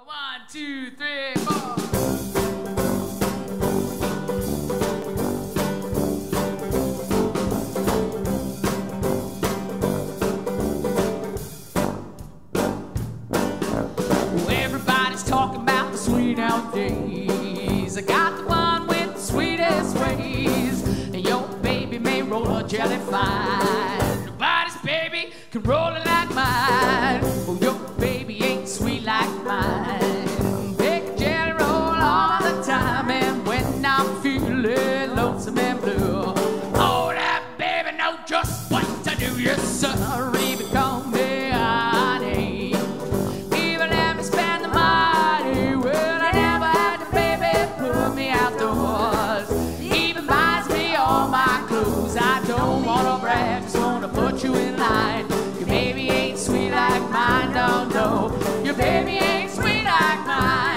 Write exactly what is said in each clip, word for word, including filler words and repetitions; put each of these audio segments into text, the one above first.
One, two, three, four. Everybody's talking about the sweet nowadays. I got the one with the sweetest ways. And your baby may roll a jelly fine. Nobody's baby can roll it like mine. Oh, your baby ain't sweet like mine. Bake a jelly roll all the time. And when I'm feeling lonesome and blue, oh, that baby knows just what to do. Yes, sir. Even call me honey. Even let me spend the money. Well, I never had the baby put me outdoors. Even buys me all my clothes. I don't wanna brag, just wanna put you in line. Your baby ain't sweet like mine, no, no. Your baby ain't sweet like mine.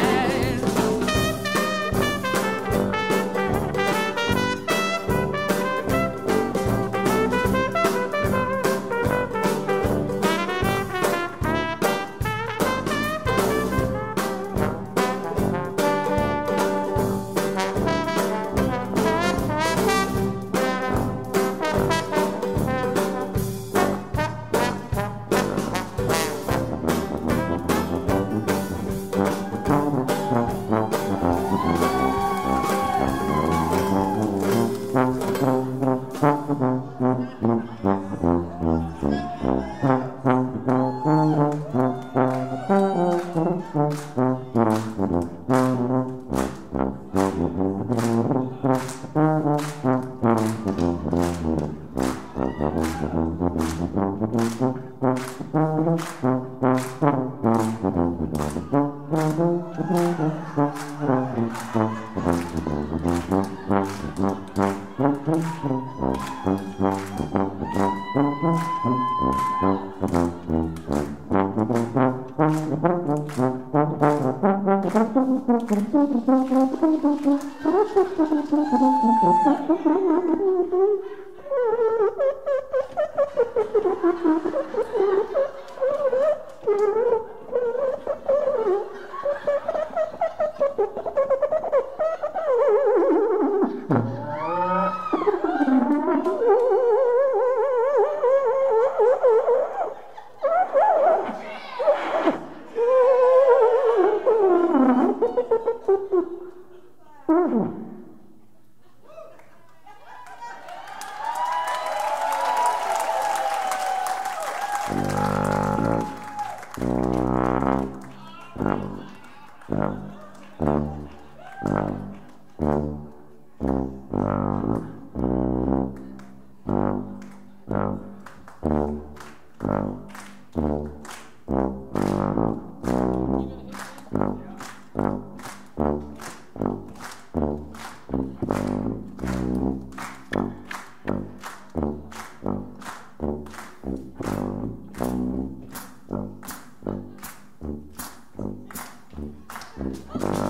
Thank you.